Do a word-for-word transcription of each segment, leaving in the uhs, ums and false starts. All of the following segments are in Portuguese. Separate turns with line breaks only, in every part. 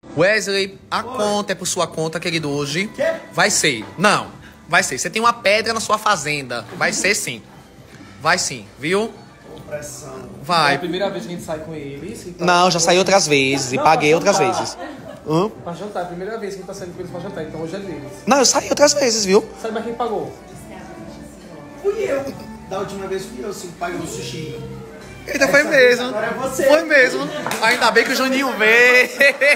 Wesley, a Oi. conta é por sua conta, querido, hoje. Quê? Vai ser. Não, vai ser. Você tem uma pedra na sua fazenda. Vai ser sim. Vai sim, viu? Vai.
É a primeira vez que a gente sai com eles. Então...
Não, já saí outras vezes e paguei outras vezes.
Hã? Pra jantar, é a primeira vez que a gente tá saindo com eles pra jantar, então hoje é deles.
Não, eu saí outras vezes, viu?
Sabe mais quem pagou?
Fui eu. Da última vez fui eu, sim, paguei o sushi.
Eita, foi mesmo.
Agora é você.
Foi mesmo. Ainda bem que o Juninho veio.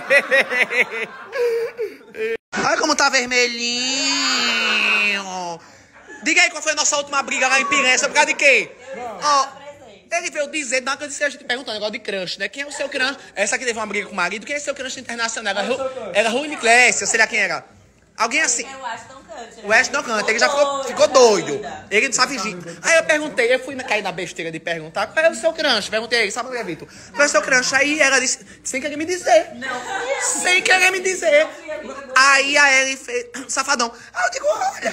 Olha como tá vermelhinho. Diga aí qual foi a nossa última briga lá em Pirense, por causa de quê? Ó, ele veio dizer, não, que eu disse, a gente perguntou um negócio de crush, né? Quem é o seu crush? Essa aqui teve uma briga com o marido, quem é o seu crush internacional? Era, Ru, era Rui Clécio, sei lá quem era. Alguém assim.
Era o Ashton Kutcher.
O Ashton Kutcher, ele já ficou, ficou doido. Ele não sabe fingir. Aí eu perguntei, eu fui cair na besteira de perguntar, qual é o seu crush? Perguntei ele, sabe o que é, Vitor? Qual é o seu crush? Aí ela disse, sem querer me dizer.
Não.
Sem querer me dizer. Aí a Ellen fez, safadão. Aí eu digo, olha.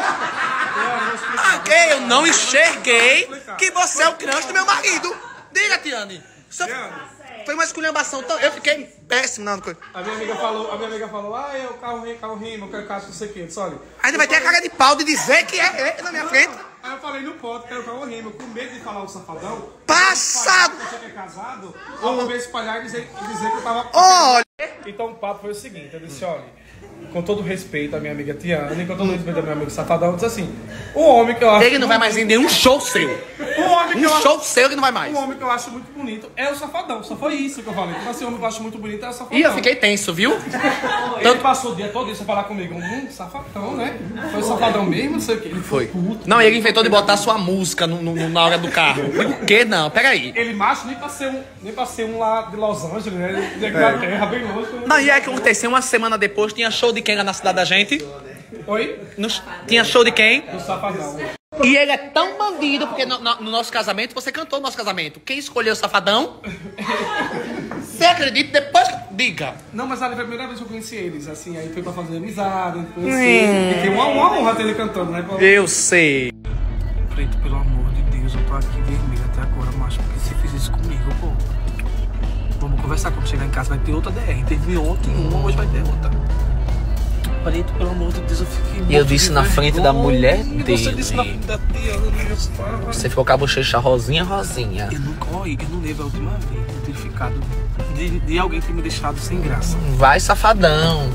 Ah, eu não enxerguei que você é o crush do meu marido. Diga, Tiane. Foi uma esculhambação. Eu fiquei péssimo na coisa.
A minha amiga falou, a minha amiga falou, ah, eu carro rima, carro rima, eu quero carro não sei o quê. Disse, olha.
Ainda vai ter a cara de pau de dizer que é ele na minha frente.
Aí eu falei, não pode, quero carro rima. Com medo de falar o safadão.
Passado!
Você que é casado, eu vou espalhar e dizer, dizer que eu tava.
Olha!
Então o papo foi o seguinte, eu disse, olha. Com todo respeito à minha amiga Tiana, e com todo respeito ao meu amigo Safadão, eu disse assim, o homem que eu acho...
Ele não vai mais em nenhum show seu.
O homem que
um
eu
show
acho...
seu que não vai mais.
O homem que eu acho muito bonito é o Safadão, só foi isso que eu falei. Então assim, o homem que eu acho muito bonito é o Safadão.
E eu fiquei tenso, viu?
Ele Tanto... passou o dia todo isso a falar comigo, hum, Safadão, né? Foi o Safadão mesmo, não sei o que. Ele foi puto.
Não, ele inventou de botar sua música no, no, na hora do carro. Por que não? Peraí.
Ele macho nem pra ser um, nem pra ser um lá de Los Angeles, né? De Inglaterra, bem longe.
Não, e aí que aconteceu, uma semana depois, tinha show de quem lá na cidade da gente?
Oi?
No, tinha show de quem?
Do Safadão.
E ele é tão bandido, porque no, no, no nosso casamento, você cantou no nosso casamento. Quem escolheu o Safadão? Você acredita? Depois que... Diga.
Não, mas ali foi a primeira vez que eu conheci eles, assim, aí foi pra fazer amizade, conhecer. Hum. E tem uma, uma honra ter ele cantando, né? Pra...
Eu sei.
Preto, pelo amor de Deus, eu tô aqui vermelho até agora, macho, porque você fez isso comigo, pô. Vamos conversar, quando chegar em casa vai ter outra D R. Teve ontem uma, hoje vai ter outra. Preto, pelo amor de Deus, eu fiquei...
E eu disse na frente da mulher dele.
Você disse na frente da Tiana, meus pais.
Você ficou com a bochecha rosinha, rosinha.
Eu não, olha, eu não lembro a última vez de ter ficado... De, de alguém ter me deixado sem graça.
Vai, Safadão.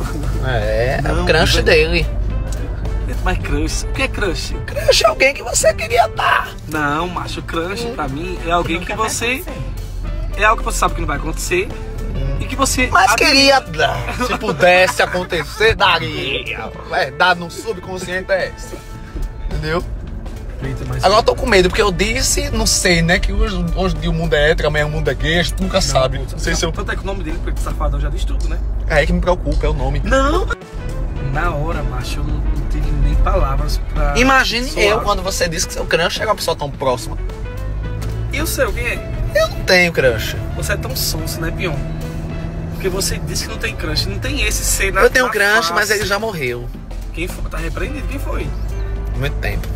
É, não, é o crush dele.
Mas crush, o que é crush?
Crush é alguém que você queria dar.
Não, macho, crush hum. pra mim é alguém que você... É algo que você sabe que não vai acontecer. E que você...
Mas queria dar. Se pudesse acontecer, daria. Verdade no subconsciente é essa. Entendeu? Agora eu tô com medo, porque eu disse, não sei, né? Que hoje, hoje o mundo é hétero, amanhã o mundo é gay, a gente nunca não, sabe. Não sei
não,
se eu...
Tanto é que o nome dele, Preto Safadão, já diz tudo, né?
É aí que me preocupa, é o nome.
Não! Na hora, macho, eu não, não tive nem palavras pra...
Imagine
soar.
Eu, quando você disse que seu crush é uma pessoa tão próxima.
E o seu, quem é?
Eu não tenho crush.
Você é tão sonso, né, Pion? Porque você disse que não tem crush, não tem esse ser na
Eu tenho crush,
face.
mas ele já morreu.
Quem foi? Tá repreendido? Quem foi?
Muito tempo.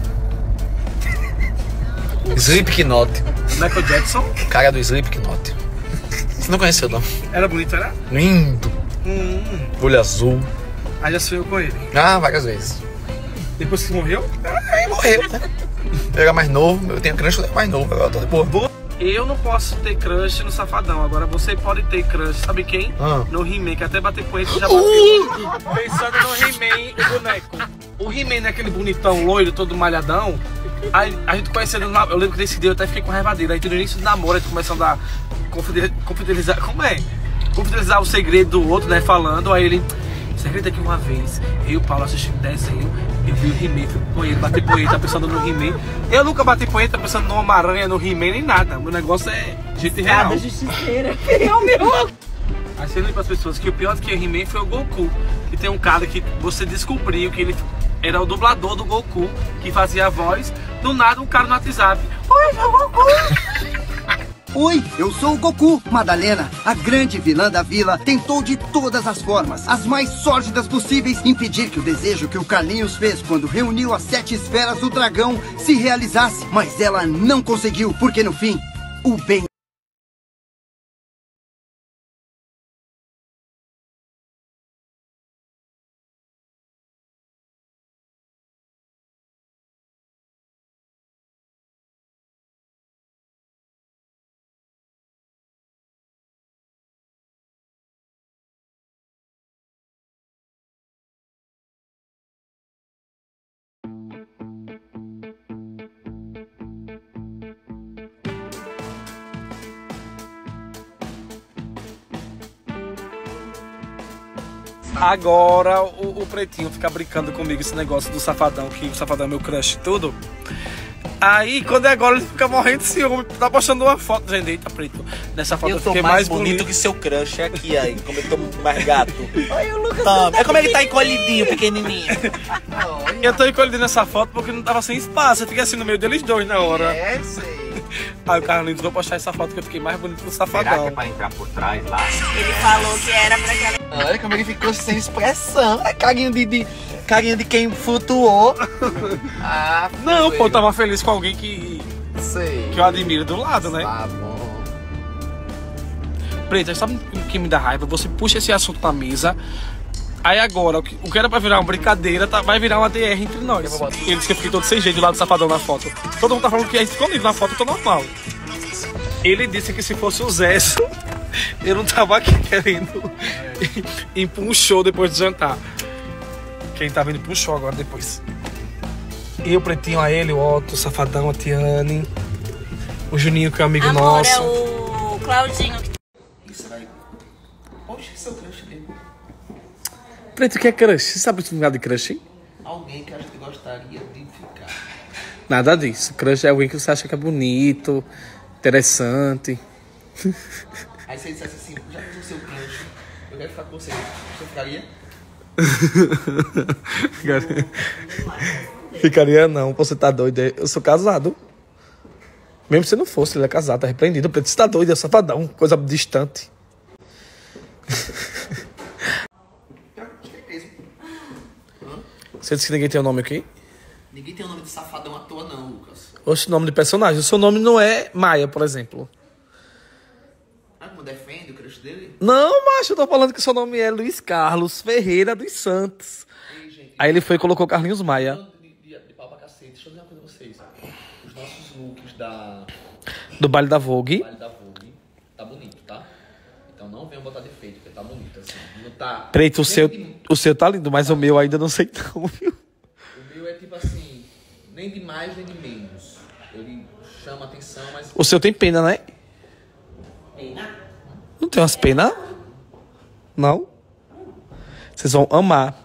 Slipknot.
Michael Jackson?
Cara do Slipknot. Você não conheceu, não?
Era bonito, era?
Lindo.
Hum.
Olho azul.
Aí já sonhou com ele?
Ah, várias vezes.
Depois que morreu?
Aí morreu, né? Eu era mais novo, eu tenho crush, eu era mais novo, agora eu tô de boa.
Eu não posso ter crush no Safadão, agora você pode ter crush, sabe quem?
Ah.
No He-Man, que até bater com ele já bateu. Uh! Pensando no He-Man, o boneco. O He-Man é aquele bonitão, loiro, todo malhadão. Aí a gente conhecendo, eu lembro que nesse dia eu até fiquei com raiva dele. Aí no início do namoro, a gente começando a confidenciar, como é? Confidenciar o segredo do outro, né, falando, aí ele... Segredo é que uma vez, eu e o Paulo assistindo desenho, eu vi o He-Man, fui com ele, bati punheta pensando no He-Man. Eu nunca bati punheta pensando no Homem-Aranha, no He-Man, nem nada. O meu negócio é gente real.
Justiceira, fiel meu.
Aí você lembra para as pessoas que o pior do que o He-Man foi o Goku. Que tem um cara que você descobriu que ele era o dublador do Goku, que fazia a voz. Do nada, um cara no WhatsApp. Oi, meu Goku!
Oi, eu sou o Goku. Madalena, a grande vilã da vila, tentou de todas as formas, as mais sórdidas possíveis, impedir que o desejo que o Carlinhos fez quando reuniu as sete esferas do dragão se realizasse. Mas ela não conseguiu, porque no fim, o bem
Agora o, o Pretinho fica brincando comigo esse negócio do Safadão, que o Safadão é meu crush e tudo. Aí, quando é agora, ele fica morrendo de ciúme. Tá postando uma foto. Gente, eita, Preto. Nessa foto eu,
eu tô
fiquei
mais,
mais
bonito,
bonito
que seu crush aqui, aí. Como eu tô mais gato.
Oi, o Lucas.
Toma. É como ele tá encolhidinho, pequenininho.
Eu tô encolhido nessa foto porque não tava sem espaço. Eu fiquei assim no meio deles dois na hora.
É, sei.
Aí o Carlinhos vai postar essa foto que eu fiquei mais bonito do
Será que
Safadão.
é pra entrar por trás lá?
Ele falou que era pra aquela.
Olha como ele ficou sem expressão. É carinho de, de, carinho de quem flutuou. Ah,
Não, pô, eu tava feliz com alguém que,
sei.
que eu admiro do lado, né?
Tá bom.
Preta, sabe o que me dá raiva? Você puxa esse assunto pra mesa. Aí agora, o que, o que era pra virar uma brincadeira, tá, vai virar uma D R entre nós. Ele disse que eu fiquei todo sem jeito lá do Safadão na foto. Todo mundo tá falando que a gente ficou lindo na foto, eu tô normal. Ele disse que se fosse o Zesso, eu não tava aqui querendo ir pra um show depois de jantar. Quem tava indo pra um show agora depois. Eu, Pretinho, a ele, o Otto, o Safadão, a Tiane, o Juninho, que é um amigo
Amor,
nosso.
é o Claudinho.
Isso vai. Oxe, seu crush dele.
Preto, o que é crush? Você sabe o significado de crush?
Alguém que a gente gostaria de ficar.
Nada disso. Crush é alguém que você acha que é bonito, interessante.
Aí você dissesse assim, já que eu sou seu crush, eu quero ficar com você. Você ficaria?
Ficaria não, você tá doido. Eu sou casado. Mesmo se não fosse, ele é casado, tá repreendido. Preto, você tá doido, é safadão, coisa distante. Você disse que ninguém tem o nome aqui?
Ninguém tem o nome de Safadão à toa não, Lucas.
Oxe, nome de personagem. O seu nome não é Maia, por exemplo.
Ah, como defende o crush dele?
Não, macho, eu tô falando que o seu nome é Luiz Carlos Ferreira dos Santos.
Ei, gente,
Aí ele foi e colocou Carlinhos Maia.
de, de, de pau pra cacete, deixa eu dizer uma coisa pra vocês. Os nossos looks da
Do baile da Vogue.
Vale da Vogue tá bonito, tá? Então não venham botar defeito, porque tá bonito, assim. Não tá...
Preto, o seu,
de-
o seu tá lindo, mas o meu ainda não sei não, viu?
O meu é tipo assim, nem de mais nem de menos. Ele chama atenção, mas...
O seu tem pena, né? Não tem umas penas? Não? Vocês vão amar.